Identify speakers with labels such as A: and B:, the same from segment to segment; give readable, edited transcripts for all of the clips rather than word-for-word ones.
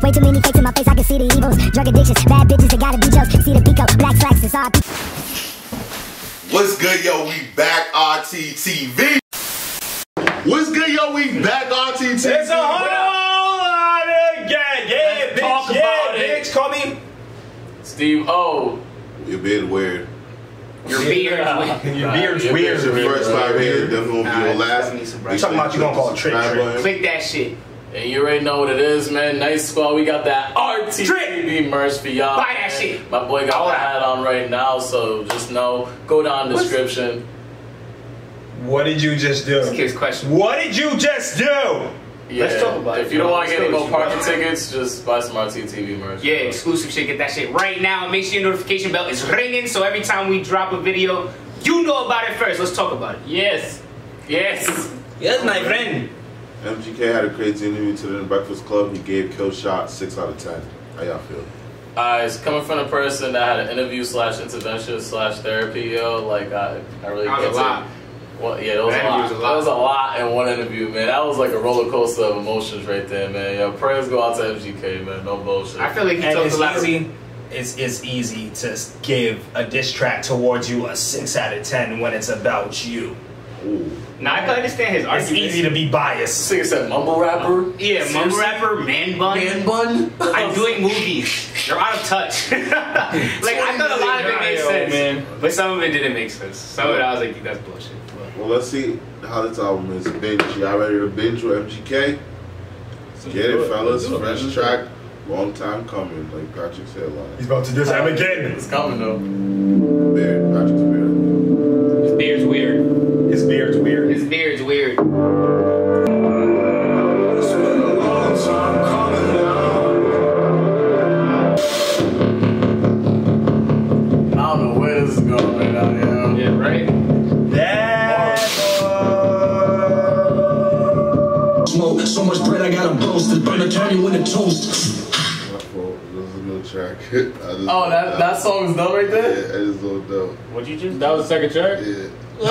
A: Way too many fakes in my face, I can see the evils. Drug addictions, bad bitches, they gotta be jokes. See the Pico, black slacks, it's all.
B: What's good, yo? We back, RTTV. What's good, yo? We back, RTTV.
C: It's a whole lot of yeah, bitch, bitch. Call me
D: Steve O.
B: Your beard weird.
C: Your beard's weird. Your beard's weird.
B: It's your first time here, definitely won't be your last.
C: I'm talking about you gonna call it trick.
E: Click that shit.
D: And you already know what it is, man. Nice squad. We got that RTTV merch for y'all.
E: Buy that shit.
D: My boy got the hat on right now, so just know. Go down in the description.
C: What did you just do?
E: This kid's question.
C: What did you just do?
D: Yeah.
E: Let's talk about it.
D: If you don't want to get any more parking tickets, just buy some RTTV merch.
E: Yeah, exclusive shit. Get that shit right now. Make sure your notification bell is ringing, so every time we drop a video, you know about it first. Let's talk about it.
D: Yes. Yes.
E: Yes, my friend.
B: MGK had a crazy interview today in the Breakfast Club. He gave Killshot 6 out of 10. How y'all feel?
D: It's coming from a person that had an interview / intervention / therapy, yo. Like, I really
E: That was a lot.
D: Well, yeah, it was a lot. That was a lot in one interview, man. That was like a roller coaster of emotions right there, man. Yo, prayers go out to MGK, man. No bullshit.
E: I feel like he talks a lot.
C: It's easy to give a diss track towards you a 6 out of 10 when it's about you.
B: Ooh.
E: Now I can understand his argument.
C: It's easy to be biased.
D: This nigga said mumble rapper.
E: Yeah, mumble rapper, man bun.
D: Man bun.
E: I'm doing movies. You're out of touch. Like, I thought a lot of it made sense,
C: man.
E: But some of it didn't make sense. Some of it I was like, that's bullshit.
B: Well, let's see how this album is. Binge. Y'all ready to binge with MGK? Get it, fellas. Fresh track. Long time coming, like Patrick said last.
C: He's about to do that again.
D: It's coming, though.
B: Beard. Patrick's beard.
E: His beard's weird.
C: His beard's weird.
E: His beard's weird.
D: I don't know where this is going right now, yo.
E: Yeah, right?
F: Smoke, so much bread I gotta boast. The burner turn you into toast.
B: My fault. This is a new track.
D: Oh, that song's done right there?
B: Yeah, I just don't know.
E: What'd you just?
G: That was the second track?
B: Yeah.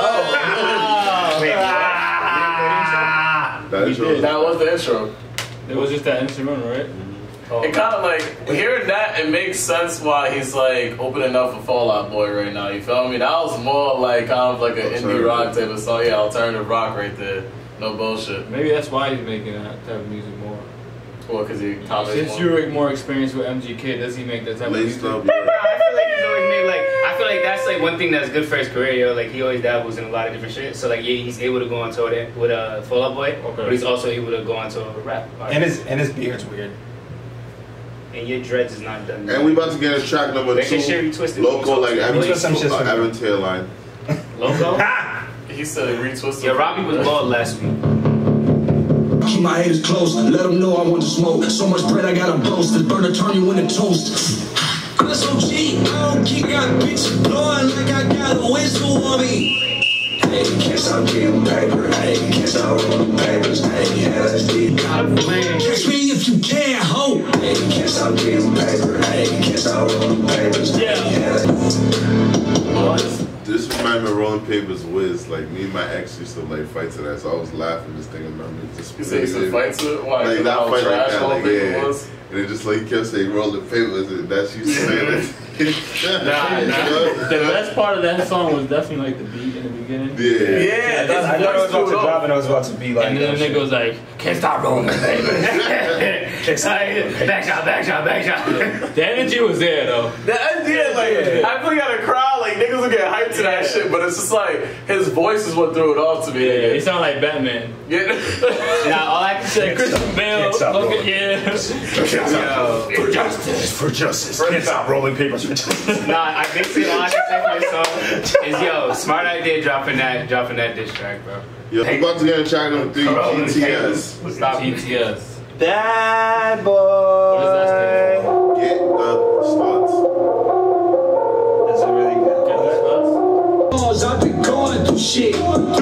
D: That was the intro.
G: It was just that instrumental, right?
D: It kind of like, hearing that, it makes sense why he's like opening up for Fall Out Boy right now, you feel me? That was more like kind of like an indie rock type of song. Yeah, alternative rock right there. No bullshit.
G: Maybe that's why he's making that type of music more.
D: Well, because
G: Since you're more experienced with MGK, does he make that type of music?
E: I feel like he's always made like, I feel like that's like one thing that's good for his career, yo. Like he always dabbles in a lot of different shit. So like yeah, he's able to go on tour with Fall Out Boy, but he's also able to go on tour with rap.
C: And his beard's weird.
E: And your dreads is not done.
B: And we about to get a track number 2. Loco like Evan Tailline.
E: Loco?
D: He said he retwisted.
E: Yeah, Robbie was bald last week.
F: Keep my haters close, let them know I want to smoke. So much bread I gotta boast. The burner turn you into toast. I'm so cheap, I don't keep got bitches blowing like I got a whistle on me. Hey, can't stop getting paper. Hey, can't stop rolling papers. Hey, LSD. Catch me if you can, ho. Hey, can't stop getting paper. Hey, can't stop rolling papers.
B: This reminds me of Rolling Papers Wiz. Like me and my ex used to like fight to that, so I was laughing just thinking about it. Just
D: you say you used to fight to it? Why?
B: Like not fight like that, like yeah.
D: Was?
B: And it just like kept saying Rolling Papers, and that's you saying it.
G: Nah. The best part of that song was definitely like the beat in the beginning.
B: Yeah.
C: I thought it was about to drop and it was about to be like.
G: And then the nigga was like, can't stop rolling, baby.
E: Back shot.
G: The energy was there though.
D: The idea, like, I feel like at a crowd, like niggas will get hyped to that shit, but it's just like his voice is what threw it off to me.
G: Yeah, he sound like Batman.
D: Yeah.
E: Now all I can say,
G: Christian Bale, look at
C: For justice. Can't stop rolling papers for justice.
E: nah, I think all I can say for this song is yo, smart idea dropping that diss track, bro.
B: Yo, we about to get a track number 3, GTS.
E: Stop
G: GTS.
C: That boy.
G: What does that stand for?
B: Get the starts.
C: Is it really good?
G: Get the spots?
F: I've been going through shit.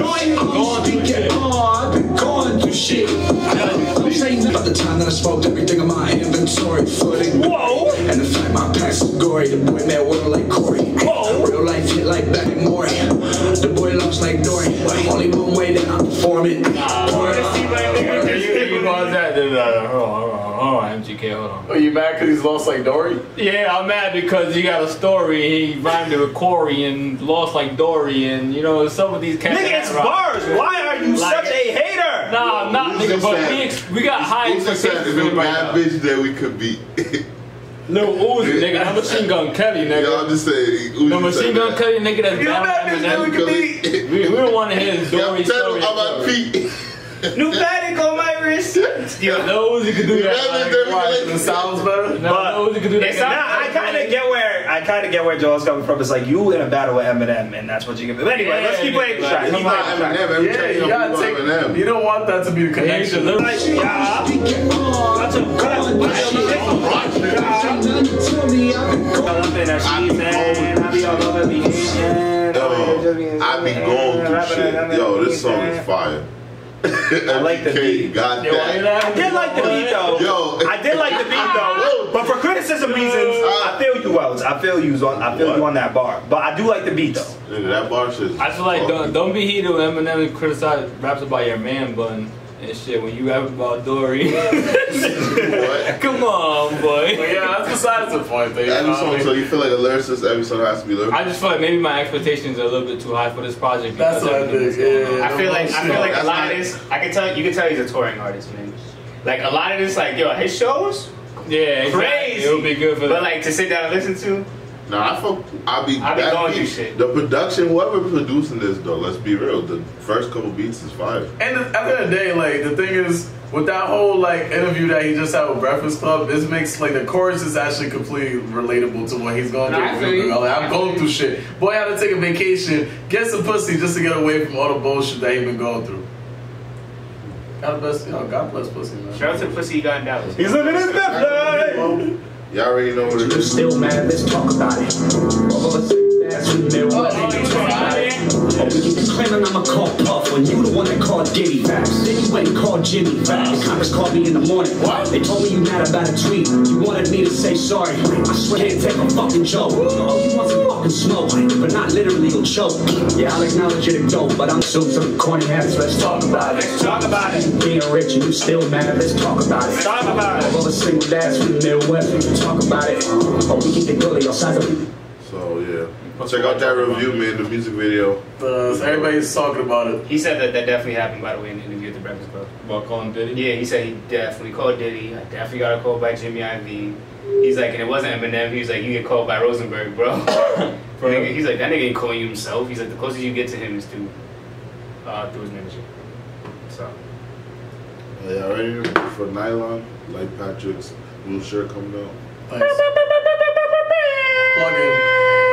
F: I've been going through shit. Don't say nothing about the time that I smoked everything in my inventory footing.
C: Whoa!
F: And the fact my past is gory. The boy met world like Corey.
C: Whoa!
F: Real life hit like Batman Mori. The boy loves like Dory. Only one way that I perform it.
G: pause that. Hold on, MGK, hold on.
D: Are you mad because he's lost like Dory?
G: Yeah, I'm mad because he got a story. He rhymed it with Corey and lost like Dory, and you know some of these cats.
C: Nigga, it's bars. Why are you such a hater?
G: Nah, I'm not, nigga. But we got high expectations
B: If
G: for
B: a
G: him right
B: bad
G: now.
B: bitch that we could beat.
G: Lil Uzi, nigga. I'm Machine Gun Kelly, nigga.
B: Yo, I'm just saying.
G: No, Machine Gun Kelly, nigga. That's
D: bad bitch that we could beat.
G: We don't want to hear his Dory story.
B: I'm about Pete.
E: New Panic on my wrist.
G: Yo, Lil Uzi could do that.
D: It sounds better.
G: No, Lil Uzi could do that.
C: Nah, I kind of get where Joel's coming from. It's like you in a battle with Eminem, and that's what you give me. But anyway, let's keep playing the track.
B: He's not Eminem. Every track
D: You
B: you
D: gotta
B: go
D: take.
B: Eminem.
D: You don't want that to be the connection.
B: I be going through shit. Yo, this song is fire.
C: I like the beat.
B: Got
G: Yo,
B: that.
C: I did like the beat though.
B: Yo.
C: I did like the beat though. But for criticism reasons, I feel you, Wells. I feel you on that bar. But I do like the beat though.
B: Nigga, that bar shit.
G: I feel like don't be heated with Eminem and criticize raps about your man bun and shit when you rap about Dory.
B: What?
G: Come on, boy.
D: But yeah, that's besides the point. Though,
B: Every song, so you feel like a lyricist, every song has to be lyrical?
G: I just feel like maybe my expectations are a little bit too high for this project.
D: That's what I think. Yeah,
E: I feel like
B: That's
E: a lot
B: not-
E: of this. You can tell he's a touring artist, man. Like a lot of this, like yo, his shows,
G: Yeah, exactly.
E: crazy.
G: It would be good for
E: But
G: them.
E: like to sit down and listen to,
B: Nah, I be that
E: going
B: beat-
E: through shit.
B: The production, whoever producing this though, let's be real. The first couple beats is fire.
D: And at the end of the day, like the thing is, with that whole like interview that he just had with Breakfast Club, this makes like the chorus is actually completely relatable to what he's going through.
E: I feel you.
D: Like, I'm going through shit. Boy had to take a vacation, get some pussy just to get away from all the bullshit that he been going through. God bless, God bless pussy, man.
E: shout out to Pussy you got in Dallas.
C: He's living his best life.
B: Y'all already know what it
F: You
B: is.
F: still mad, let's talk about it. All of us ass with their what they talk about it. Oh, you been claiming I'm a call Puff when you the one that called Diddy facts. Then you went and called Jimmy facts. Congress called me in the morning. What? They told me you mad about a tweet. You wanted me to say sorry. I swear can't take a fucking joke. Oh, you want some fucking smoke, but not literally you'll choke. Yeah, I'll acknowledge it and dope, but I'm still some corny habits. Let's talk about it.
E: Let's talk about it.
F: Being rich and you still mad, let's talk about it.
E: Talk about it.
F: All the single dads from the Midwest, we can talk about it. Oh, we can get gully outside of
B: So yeah, check out that review, man. The music video.
D: Everybody's talking about it.
E: He said that definitely happened, by the way, in the interview at the Breakfast Club.
G: About calling Diddy?
E: Yeah, he said he definitely called Diddy. I definitely got a call by Jimmy Iovine. He's like, and it wasn't Eminem. He was like, you get called by Rosenberg, bro. Nigga, he's like, that nigga ain't calling you himself. He's like, the closest you get to him is through his manager. So.
B: Yeah, ready for Nylon? Like Patrick's new shirt coming out.
D: Thanks. Plug in.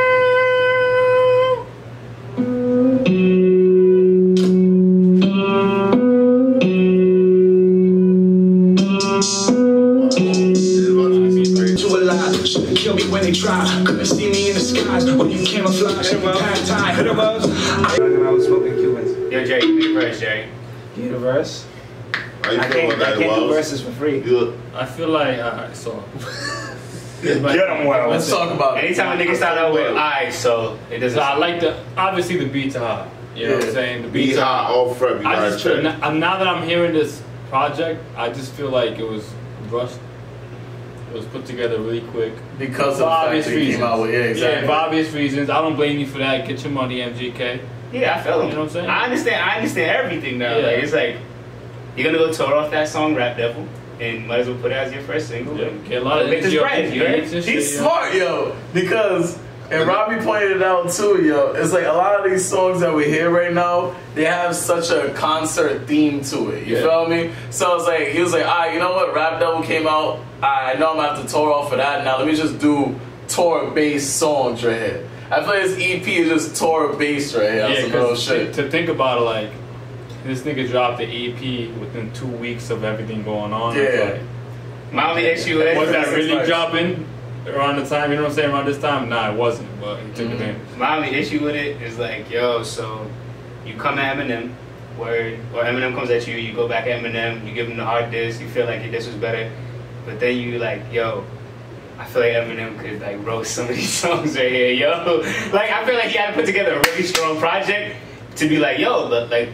F: Kill me when they try. Couldn't see me in the skies when you camouflage. Pad tie. Hit 'em up.
C: I was smoking Cubans.
E: Yo, Jerry, give me a verse, Jerry.
C: Universe.
B: How you
C: I
B: feel
C: can't
B: about that,
C: do
B: Wells?
C: verses for free.
B: Good.
G: I feel like, so.
C: Get him, Wells.
D: Let's talk about it.
E: Anytime a nigga start out with I, so it doesn't.
G: So I like obviously the beats are hot. You know what I'm saying? The
B: Be
G: beats are
B: hot, all front.
G: I just feel, now that I'm hearing this project, I just feel like it was rushed. It was put together really quick.
D: Because of
G: For
D: the fact
G: obvious
D: that he
G: reasons.
D: came out with
G: Yeah, for obvious reasons. I don't blame you for that. Get your money, MGK.
E: Yeah, I feel him.
G: You know what I'm saying?
E: I understand everything now.
G: Yeah.
E: Like it's like you're gonna go tour off that song, Rap Devil, and might as well put it as your first single.
G: Yeah,
E: and
G: get a lot of
E: make this
G: niggas
E: bread, you heard?
G: beats and
D: He's
G: shit,
D: smart, yo, because and Robbie pointed it out too, yo. It's like a lot of these songs that we hear right now, they have such a concert theme to it. You
G: Yeah.
D: feel me? So it's like he was like, all right, you know what? Rap Devil came out. I know I'm gonna have to tour off for that. Now let me just do tour-based songs right here. I feel like this EP is just tour-based right here.
G: Yeah,
D: Some real
G: because
D: shit.
G: to think about it, like this nigga dropped the EP within 2 weeks of everything going on.
D: Yeah.
G: It's like,
E: My only issue is
G: was that
D: That's
G: really
D: nice.
G: dropping around the time? You know what I'm saying? Around this time? Nah, it wasn't. But he took it in.
E: my only issue with it is like, yo, so you come at Eminem, or Eminem comes at you, you go back at Eminem, you give him the hard diss, you feel like your diss was better, but then you like, yo, I feel like Eminem could like roast some of these songs right here, yo. Like I feel like he had to put together a really strong project to be like, yo, like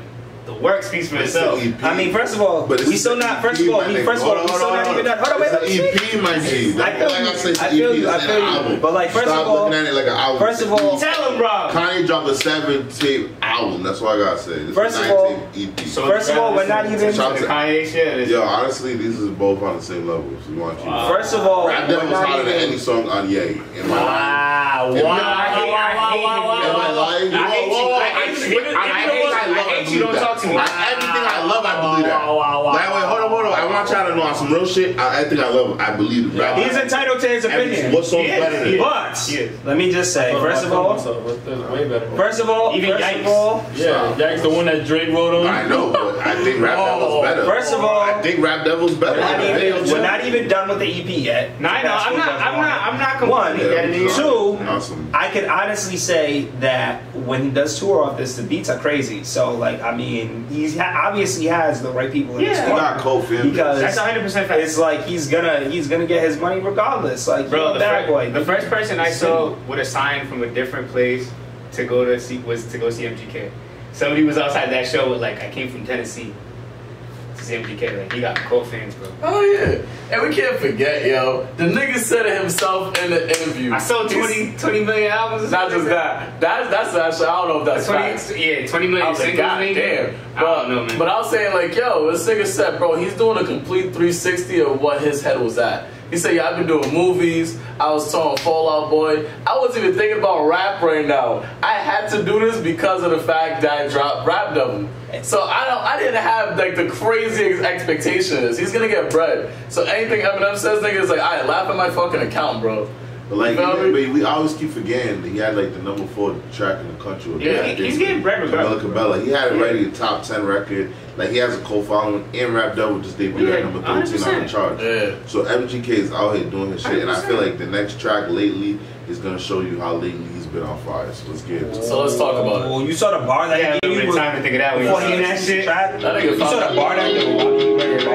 E: the work speaks for itself.
C: I mean, first of all,
B: But
C: we still not. First of all, we still not even done. Hold on, wait.
B: EP, my G.
C: I feel you. But like, first of all,
B: looking at it like an album.
C: first of all,
E: Tell him, bro.
B: Kanye dropped a 7-tape album. That's what I gotta say. This
C: First
B: is
C: of
B: a
C: all-
B: 9-tape EP.
E: So
C: First of all, we're not even.
B: Shout
E: The Kanye shit.
B: Yo, honestly, these is both on the same level. So you want to keep
C: First of all,
B: Rap
C: we're
B: Devil's
C: not
B: hotter than
C: even.
B: any song on Ye. In my life.
C: Wow!
B: Am I lying?
E: I hate you. Don't talk to me.
B: Everything I love, I believe that. Like, wait, hold on. I want y'all to know on some real shit. Everything I love, I believe it.
C: He's entitled to his opinion.
B: What song's better than it?
C: But let me just say, first of all,
G: way better.
C: even Yikes.
G: Yeah, Yikes, the one that Drake wrote on.
B: I know, but I think Rap Devil's better.
C: First of all,
B: I think Rap Devil's better.
C: we're not even done with the EP yet.
E: No, I know. I'm not completely
C: One.
E: getting it.
C: Two,
B: Awesome.
C: I can honestly say that when he does tour off this, the beats are crazy. So, like, I mean, he obviously has the right people in his
E: Yeah.
B: He
C: corner.
B: got cold feelings.
C: Because
E: That's 100% fact.
C: it's like he's gonna get his money regardless. Like,
E: Bro,
C: bad boy.
E: the first person I saw with a sign from a different place to go to see was to go see MGK. Somebody was outside that show with like, I came from Tennessee to see MGK. Like, he got cold fans, bro.
D: Oh yeah, and we can't forget, yo, the nigga said it himself in the interview.
E: I sold 20 million albums.
D: Not just that. That's actually, I don't know if that's facts.
E: 20
D: I
E: million
D: was like,
E: singles,
D: God
E: maybe?
D: damn.
E: I don't know, man.
D: But I was saying, like, yo, this nigga said, bro, he's doing a complete 360 of what his head was at. He said, yeah, I've been doing movies. I was touring Fall Out Boy. I wasn't even thinking about rap right now. I had to do this because of the fact that I dropped Rap Devil. So I didn't have like the craziest expectations. He's gonna get bread. So anything Eminem says, nigga, is like, I laugh at my fucking account, bro.
B: But like,
D: You feel me?
B: but we always keep forgetting that he had like the number 4 track in the country. With
E: Yeah,
B: Bad
E: he's
B: Things
E: getting bread
B: with
E: regardless.
B: Camila Cabello. He had it ready, a top 10 record. Like, he has a co-following, and Rap Devil just debuted
E: Yeah,
B: at number 13 on the
E: 100%.
B: chart.
D: Yeah.
B: So MGK is out here doing his shit, and I feel like the next track lately is gonna show you how lately he's been on fire. So let's get it.
D: So let's talk about it.
C: Well, you saw the bar that
E: Yeah,
C: he
E: a little
C: gave
E: bit
C: you
E: of time to think of that when
C: before
E: you
C: he
E: see
C: announced the track.
D: That nigga
C: You saw the bar that he gave you.
D: This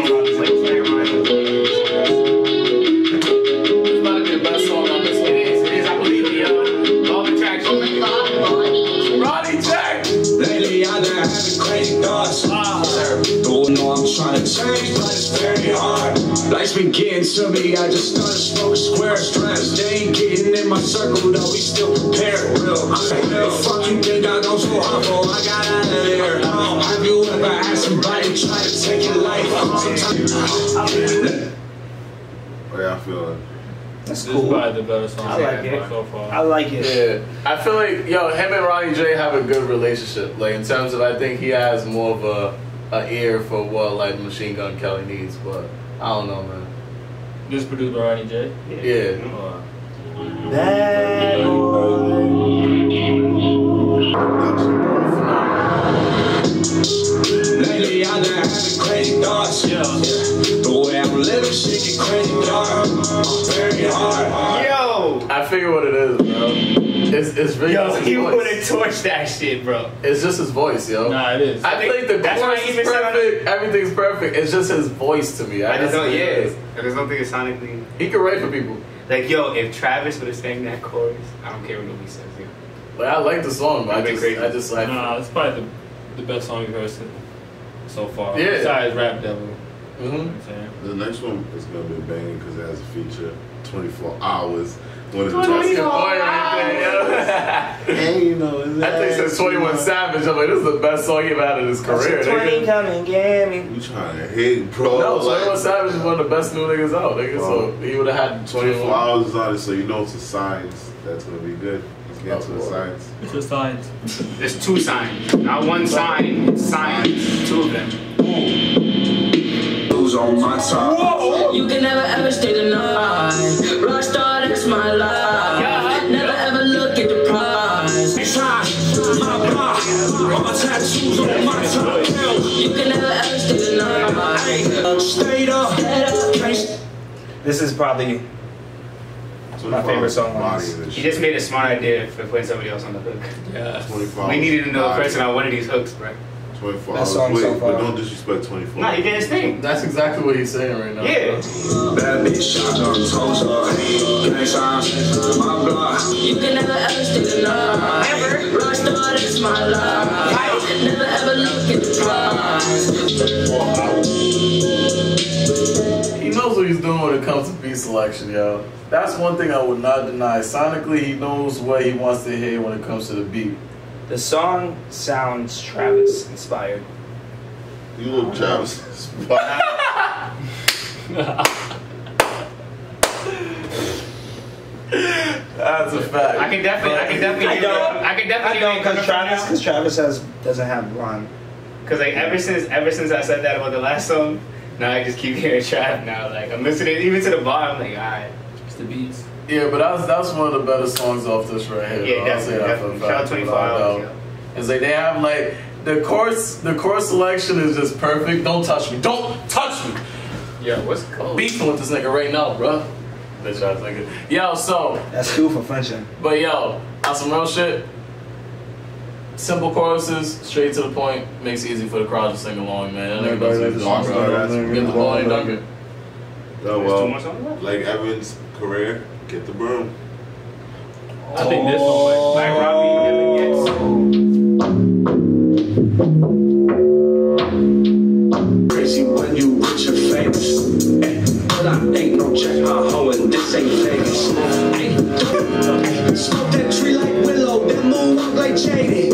D: might be the best song on this one.
E: It is, I believe it, yo. All the tracks.
D: Ronnie Jack!
F: Lately I've been having crazy thoughts. Don't know I'm trying to change, but it's very hard. Life's been getting to me, I just started smoking square strands. They ain't getting in my circle though, we still prepared. Real, the fuck you think I go so hard for? I got out of there. Have you ever had somebody try to take your life? Sometimes.
B: What y'all feeling?
C: That's
G: This is
C: cool.
G: probably the better song
C: I like it.
G: so far.
C: I like it.
D: Yeah, I feel like, yo, him and Ronnie J have a good relationship. Like, in terms of, I think he has more of a ear for what, like, Machine Gun Kelly needs, but I don't know, man.
G: This produced by Ronnie J.
D: Yeah.
C: Bad
F: Lately I've been having crazy thoughts. The way I'm living, shit get crazy dark. Very hard.
E: Yo!
D: I figure what it is, bro. It's really
E: Yo,
D: just his
E: he
D: voice.
E: would have torched that shit, bro.
D: It's just his voice, yo.
G: Nah, it is.
D: I feel like the
E: That's why
D: chorus
E: I
D: is
E: even said-
D: perfect, everything's perfect. It's just his voice to me.
E: I just don't,
D: think it is.
E: I just don't think it's sonically.
D: He can write for people.
E: Like, yo, if Travis would have sang that chorus, I don't care what nobody says, yo.
D: Like, I like the song, but
E: That'd be crazy.
D: I just like.
G: Nah, it's probably the best song you've heard so far.
D: Yeah.
G: Besides Rap Devil.
D: Mm-hmm.
G: You know what I'm saying?
B: The next one is gonna be a banger because it has a feature 24 hours. One of the
D: That's your
B: best.
D: boy right there, yo.
B: And you know,
D: I think since 21 Savage, I'm like, this is the best song he's had in his career.
C: 20
D: Nigga.
C: come and get me.
B: You trying to hate, bro?
D: No,
B: Like,
D: 21 Savage is one of the best new niggas out, nigga. So he would have had
B: 24 hours is on it, so you know it's a signs that's gonna be good. Let's get to the signs.
G: It's just science.
E: There's 2 signs. Not 1 sign, signs. 2 of them.
F: Who's on my top?
H: You can never ever stay the night. Rockstar, that's my life. Never ever look at the prize.
F: My block, all my tattoos on my top.
H: You can never ever stay the night.
F: Stayed up.
C: This is probably my favorite song on
B: Body
C: this.
B: and
E: He
B: shit.
E: just made a smart idea for putting somebody else on the hook.
G: Yeah.
B: 24
E: We needed to know the
B: hours.
E: person on one of these hooks, bro.
B: 24
C: That
B: hours.
C: song
B: Wait,
C: so far.
B: but don't disrespect 24.
E: Nah, he did his thing.
D: That's exactly what he's saying right now.
E: Yeah.
F: Bad bitch shotgun, toes up. Gang signs, my block.
H: You can never ever stay the night. Rockstar, that's my life. Never ever look at the
D: selection, yo. That's one thing I would not deny. Sonically, he knows what he wants to hear when it comes to the beat.
C: The song sounds Travis inspired.
B: You look Travis.
D: That's a fact.
E: I can definitely.
C: I don't, because Travis doesn't have rhyme.
E: Because like ever since I said that about the last song, now I just keep hearing Trav now. Like I'm listening even to the bar, I'm like, alright.
G: It's the beats.
D: Yeah, but that's one of the better songs off this right here.
E: Yeah, definitely. Shout out 24 Hours.
D: It's like they have like the chorus selection is just perfect. Don't touch me. Don't touch me.
E: Yo, what's cold?
D: Beefing with this nigga right now, bro. Bitch ass nigga. Yo, so
C: That's two for flinching.
D: but yo, on some real shit. Simple choruses, straight to the point, makes it easy for the crowd to sing along, man. That nigga does his song, bro. Get the ball and dunk it.
B: Oh,
E: There's 2 more songs left?
B: like Evan's career, get the broom.
G: I think this one
E: Like Robbie never gets.
F: Crazy when you rich and famous. But I ain't no check my hoe and this ain't Vegas. Smoke that tree like Willow, that moon walk like Jaded.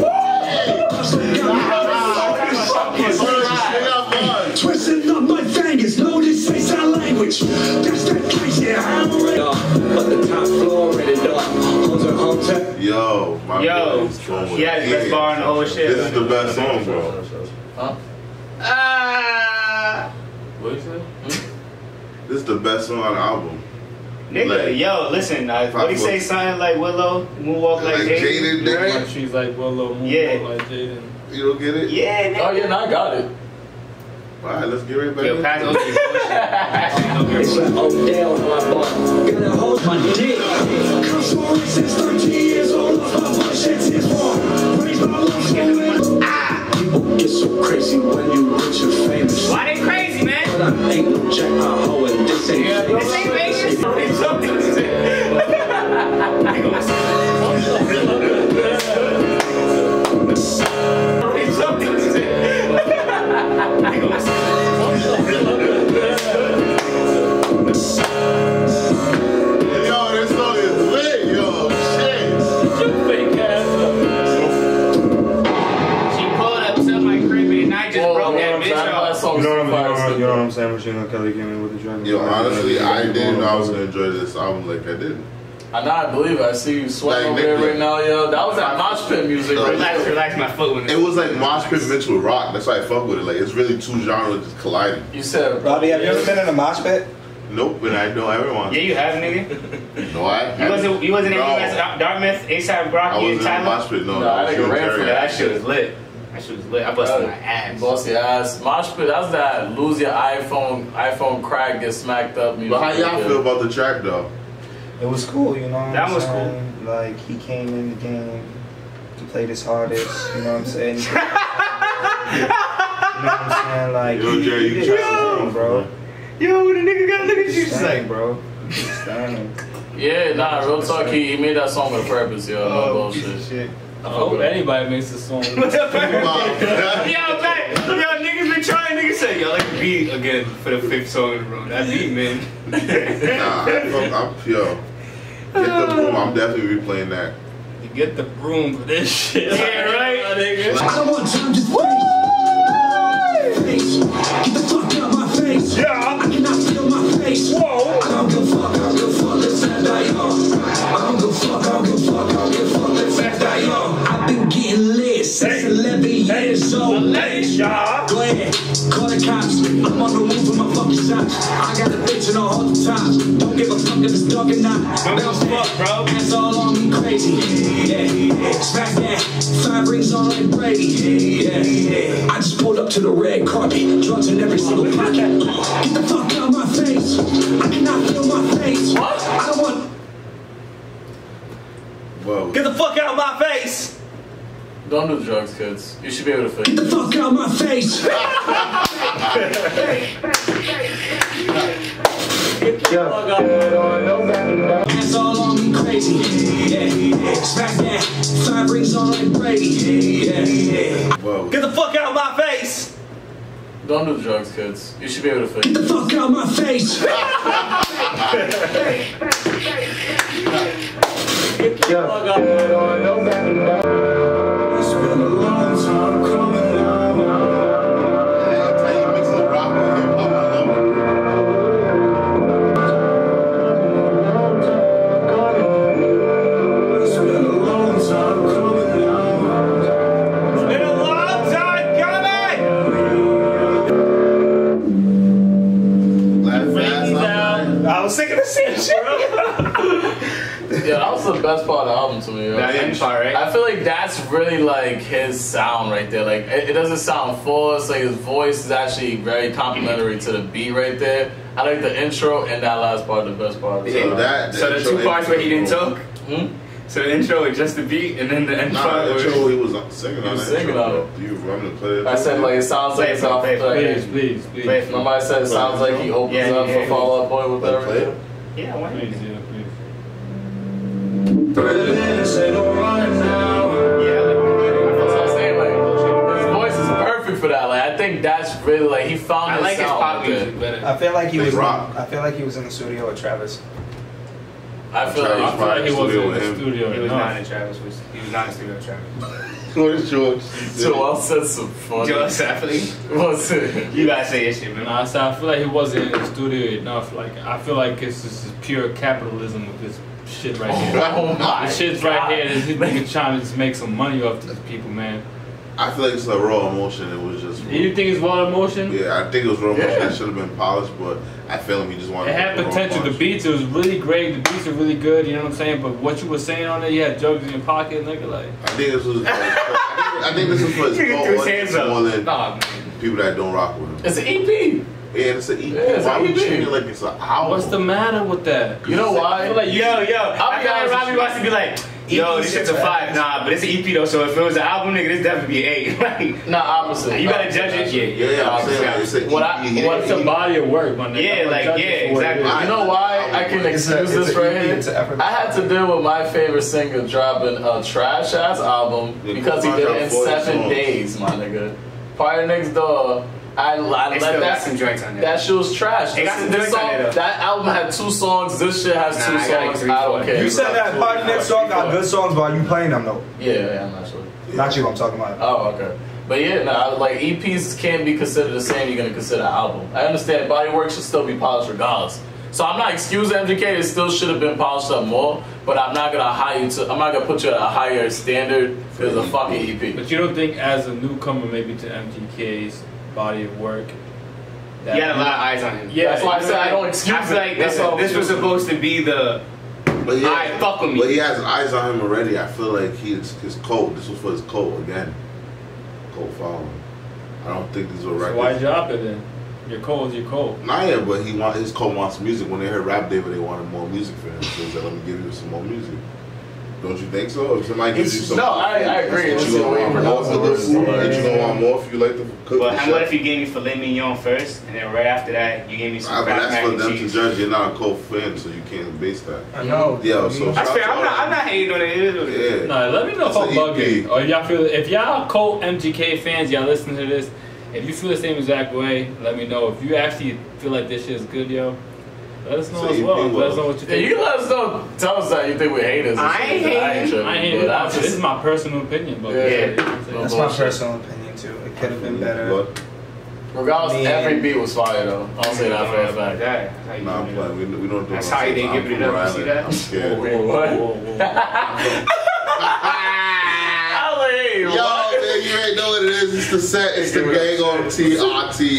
F: Twisting up my fingers, know this ain't our language. That's that crazy, I'm ready. But the top floor ready to hotel.
B: Yo, my
E: Yo,
B: man is going with
E: yeah, the best
B: it.
E: bar in the whole shit.
B: This is the best song, bro.
D: Huh?
G: What you say?
B: This is the best song on the album.
E: Nigga,
B: Like,
E: yo, listen, what he say? Something like Willow, moonwalk like Jaden.
B: Jaded, nigga.
G: Like she's like Willow, Moon,
E: Yeah.
G: like Jaden.
B: You don't get it?
E: Yeah, nigga.
D: Oh yeah, no, I got it.
B: Alright, let's get right back
E: Yo,
B: into
E: pass
B: it.
E: OG bullshit.
F: It's like Odell on my butt. Gotta hold my dick. Come since 13 years old. My boy shit's his fault. Raised my love so people get so crazy when you rich and famous.
E: Why they crazy, man?
F: But I ain't no jack my hoe and this ain't
E: This ain't Vegas. It's something.
B: Yo, this song is lit, yo. Shit.
G: Fake ass
E: She pulled up to my crib and I just broke that bitch off.
D: Song
C: You know what I'm saying? Machine Gun Kelly came in with the dragon.
B: Yo, honestly, I didn't know I was gonna enjoy this album like I did.
D: I believe it. I see you sweating
B: Like,
D: over there
B: nigga.
D: right now, yo. That was that mosh pit music right there.
E: Relax my foot when
B: It was like Mosh Pit mixed with rock. That's why I fuck with it. Like, it's really two genres just colliding.
D: You said,
C: Robbie, have you ever been in a mosh pit?
B: Nope, but I know everyone.
E: Yeah, you have, nigga.
B: No, I
E: You wasn't in
B: No.
E: Dartmouth, ASAP
B: I
E: Rocky, and
B: wasn't in
E: Tyler?
B: Mosh Pit, no.
D: No, I
B: was
D: nigga
B: in
D: ran for
B: Terry.
E: That shit was lit. That shit was lit. I busted my ass.
D: Bust your ass. Mosh pit, that's that lose your iPhone crack, get smacked up music.
B: But how y'all feel about the track, though?
C: It was cool, you know what
E: That
C: I'm
E: was
C: saying? Like, he came in the game, he played his hardest, you know what I'm saying? You know what I'm saying? Like,
B: Yo, Jerry, you
C: did
B: try
C: his
B: to
C: thing, bro.
E: Yo, the nigga gotta look at you.
C: He's
E: Just like,
C: standing, bro. He's standing.
D: Yeah, nah, real talk, he made that song with a purpose, yo. No bullshit.
E: shit.
G: I hope anybody makes a song.
E: Yo, man. Yo, niggas been trying. Niggas say, yo, like the beat again for the 5th song in a row. That beat, man.
B: Nah, yo. Get the Broom, I'm definitely replaying that.
G: You get the broom for this shit.
E: Yeah, right?
G: Nigga.
F: I don't want time, just face. Get the fuck out my face. Yeah. I cannot feel my face. Whoa. I don't give a fuck, I don't give a fuck, let's not die young. I don't give a fuck, I don't give a fuck, I don't give a fuck, let's not die young. I've been getting lit since 11 years old. Go ahead, call the cops. I'm on the move with my fucking shots. I got a bitch in all the time. Don't give a fuck if it's dark or not.
E: Don't give a fuck, bro.
F: That's all on me crazy. Yeah, smack that. 5 rings on like Brady. Yeah, I just pulled up to the red carpet. Drugs in every single pocket. Get the fuck out of my face. I cannot feel my face. What? I don't want.
B: Whoa.
C: Get the fuck out of my face!
D: Don't do drugs, kids. You should be able to fake
F: Get
D: it.
F: the fuck out of my face. That's all on me crazy. Yeah, smack that. 5 rings on like Brady. Yeah.
B: Whoa.
C: Get the fuck out of my face!
D: Don't do drugs, kids. You should be able to fix
F: Get the fuck out my face! It's been a long time coming now.
B: I'll tell you, mixes rock with hip hop. I love it.
F: It's been a long time coming now.
C: It's been a long time coming.
B: Laugh fast,
C: I was thinking the same shit.
D: Yeah, that was the best part of the album to me. Yo.
E: That end part, right?
D: I feel like that's really like his sound right there. Like it doesn't sound forced. Like his voice is actually very complimentary to the beat right there. I like the intro and that last part, the best part.
B: So
E: So the two parts where he didn't talk.
D: Hmm?
E: So the intro was just the beat, and then the end
B: Nah,
E: part
B: the
E: was.
B: intro, he was singing
D: He
B: on
D: was
B: that
D: singing
B: intro.
D: on it.
B: Do you want me to play it?
D: I said like it sounds like it's off.
E: Play,
D: Like,
G: Please.
D: Nobody said it sounds like he opens
E: Yeah,
D: up
E: yeah,
D: for
E: yeah.
D: Fall Out Boy with
B: Play it?
D: everything.
E: Yeah, why not?
G: Please.
F: This ain't alright now.
E: Yeah,
D: That's what I'm saying. Like his voice is perfect for that. Like I think that's really like he found
E: I
D: his
E: like his
D: sound
E: pop
D: right there.
E: music better.
C: I feel like he
B: Big
C: was.
B: rock.
C: I feel like he was in the studio with Travis.
D: I feel
G: I
D: like
G: feel like he wasn't in the
B: With him.
G: studio
E: He was
G: enough.
E: not in Travis. He was not in studio with Travis.
B: Where's George?
D: Joel said some funny.
E: Joe Safley,
D: What's it?
E: you gotta say your shit, man.
G: Nah, so I feel like he wasn't in the studio enough. Like I feel like it's just pure capitalism with this shit right here.
D: Oh my
G: This shit's right here. This nigga trying to just make some money off these people, man.
B: I feel like it's a raw emotion. It was just.
G: You think it's raw emotion?
B: Yeah, I think it was raw emotion.
D: Yeah.
B: That should have been polished, but I feel like he just wanted.
G: It had
B: to put the raw
G: potential. The
B: polish.
G: beats, it was really great. The beats are really good. You know what I'm saying? But what you were saying on there, you had drugs in your pocket, nigga. Like,
B: I think this was. I think this is for his
E: You can throw his
B: audience
E: hands up.
B: more than
E: Nah, man.
B: people that don't rock with him.
D: It's an EP.
B: Yeah, it's an EP.
D: Yeah, it's
B: Why
D: an
B: would you
D: EP.
B: treat it like it's an album?
G: what's the matter with that?
D: You know
G: I
D: why?
G: feel like you
E: Yo,
D: I'll
E: I
D: be
E: feel like
D: honest with
E: Robbie
D: you.
E: wants to be like, yo, this shit's a 5. Nah, but it's an EP though, so if it was an album, nigga, this definitely be an 8. Like,
D: Nah, opposite.
E: you gotta judge it.
B: Yeah, I'm saying like, it's an
D: What
B: EP.
D: I-
B: He-
D: what
G: It's a body of work, my nigga.
E: Yeah,
G: I'm
E: like,
G: judging
E: yeah,
G: for what it
E: exactly.
G: is.
D: You know why I can
C: It's a-
D: excuse
C: it's
D: this
C: a
D: right
C: EP,
D: here?
C: it's an effort.
D: I had to deal with my favorite singer dropping a trash ass album
B: Yeah,
D: because he did it in
B: 40
D: 7
B: songs.
D: days, my nigga. Party Next Door. I
E: They
D: let
E: still got
D: that.
E: some joints on there.
D: That shit was trash.
E: They got some
D: This
E: joints on
D: song-
E: there, though.
D: that album had 2 songs. This shit has
E: Nah,
D: 2
E: I got
D: songs.
E: three,
D: I don't
E: four.
D: care.
C: You said that Party Next Door got good songs, but are you playing them though?
D: Yeah, I'm not sure.
C: Not you. I'm talking about.
D: Oh, okay. But yeah, no, like EPs can't be considered the same you're gonna consider an album. I understand body work should still be polished regardless. So I'm not excusing MGK, it still should have been polished up more, but I'm not gonna I'm not gonna put you at a higher standard because of a fucking EP.
G: But you don't think, as a newcomer, maybe to MGK's body of work, that
E: He had a lot of eyes on him.
G: Yeah,
D: That's why I said I don't excuse
E: I feel
D: it.
E: like
D: That's all I'm
E: this was
D: excusing.
E: supposed to be the
B: But yeah,
E: alright, fuck with me.
B: But he has eyes on him already. I feel like his code. This was for his code again. Code following. I don't think these were
G: So
B: records.
G: why drop it then? Your cold, your cold.
B: Nah, yeah, but his code wants music. When they heard Rap David, they wanted more music for him. So he said, let me give you some more music. Don't you think so? If somebody gives you some,
D: No, I agree.
B: That
D: It's
B: you
D: the way
B: gonna
D: you
B: want more
D: pronounce
B: for
D: the
B: the
D: words.
B: food. That you gonna want more if you like to cook.
E: But
B: the
E: and what
B: chef.
E: if you gave me filet mignon first, and then right after that, you gave me some
B: But
E: Kraft
B: that's
E: mac
B: for
E: and
B: them to
E: cheese?
B: judge. You're not a Cole fan, so you can't base that.
C: I know.
B: Yeah, so
E: That's fair. I'm not hating on it. It is what it is.
B: Yeah.
G: Nah, let me know if
B: That's
G: I'm
B: an EP.
G: bugging. Or y'all feel, if y'all Cole MGK fans, y'all listen to this, if you feel the same exact way, let me know. If you actually feel like this shit is good, yo, let us know
B: So
G: as
B: you
G: well.
B: think
G: Let us know what you
D: Yeah,
G: think.
D: you can let us know. Tell us that you think we're haters. and
E: I
D: shit.
E: ain't hating.
D: tripping,
G: I ain't
D: but
G: no,
D: I
G: this is my personal opinion, but
D: Yeah.
G: yeah.
C: That's my
D: bullshit.
C: personal opinion too. It could have been better.
B: But
D: Regardless,
C: Man.
D: every beat was fire though. I'll say that for a fact.
E: That's how you
B: nah, I'm
E: do it.
B: playing. We don't do
E: That's
B: it
E: how you
B: on
E: didn't
B: time.
E: give it up. You see that?
B: I'm scared.
D: Wait, what? Ali,
B: Yo,
D: what?
B: man, you already know what it is. It's the set. It's the gang on TRT.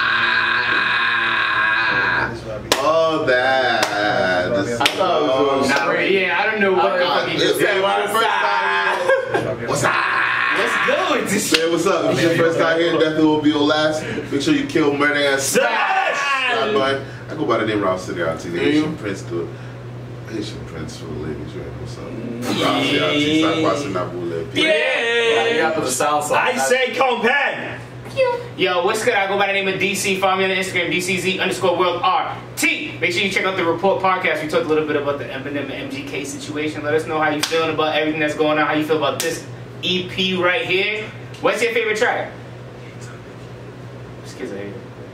B: All that. This
D: I thought it was
E: Nah,
D: straight.
E: yeah, I don't know what the fuck you just said.
B: What's up?
E: Let's go with this shit.
B: Man, what's up? If it's your first time here, definitely will be your last. Make sure you kill, murder, and smash. I go by the name Rob City RT. The Haitian Prince to Haitian Prince for the ladies. You know what's up? Rob City RT. Stop watching that bullet.
D: You got to put the sound song.
C: I say compare.
E: Yo, what's good? I go by the name of DC. Follow me on Instagram, DCZ_WorldRT. Make sure you check out the Report podcast. We talked a little bit about the Eminem and MGK situation. Let us know how you feeling about everything that's going on. How you feel about this EP right here. What's your favorite track? kid's a hater.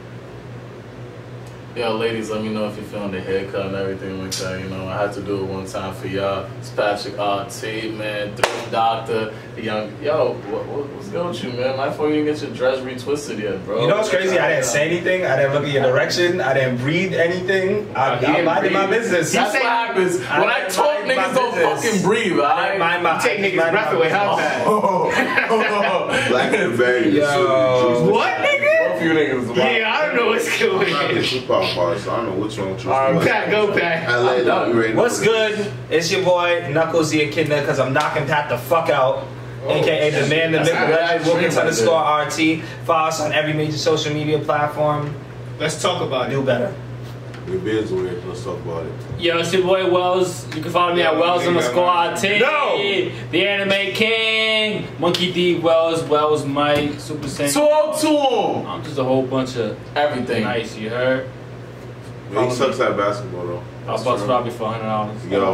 D: Yo, ladies, let me know if you're feeling the haircut and everything like that. You know, I had to do it one time for y'all. It's Patrick RT, man, Dream Doctor, the young. Yo, what's good with you, man? My fault you didn't get your dress retwisted yet, bro.
C: You know what's crazy? I didn't say anything. I didn't look at your direction. I didn't breathe anything. I minded my business.
D: That's what happens. When I talk, niggas don't fucking breathe, alright?
E: Take niggas' breath away, how bad?
B: Black and Berry.
C: Yo.
E: What, nigga?
D: Both of you niggas.
E: Yeah, I don't know what's going on.
B: So I don't know which one to choose.
E: Pat, go Pat.
B: I laid out. You ready?
C: What's good? It's your boy Knuckles the Echidna, because I'm knocking Pat the fuck out. AKA the man, the myth, the legend, Wilkins_RT. Follow us on every major social media platform.
E: Let's talk about it.
C: Do better.
B: Your beard's weird. Let's talk about it.
G: Yo, it's your boy Wells. You can follow me at Wells_RT.
C: No!
G: The Anime King. Monkey D. Wells Mike. Super Saiyan.
D: Talk to him.
G: I'm just a whole bunch of
D: Everything.
G: nice, you heard?
B: Yeah, he sucks at basketball though.
G: I was about to probably for $100.
B: Yo,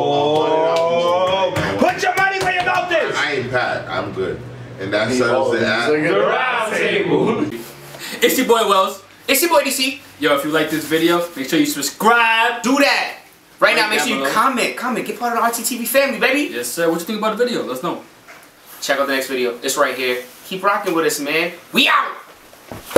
C: Put your money where your mouth is!
B: I ain't Pat. I'm good. And that settles it at
D: The round table.
I: It's your boy Wells. It's your boy DC. Yo, if you like this video, make sure you subscribe. Do that. Right now, make sure you comment. Get part of the RTTV family, baby.
G: Yes, sir. What you think about the video? Let us know.
I: Check out the next video. It's right here. Keep rocking with us, man. We out.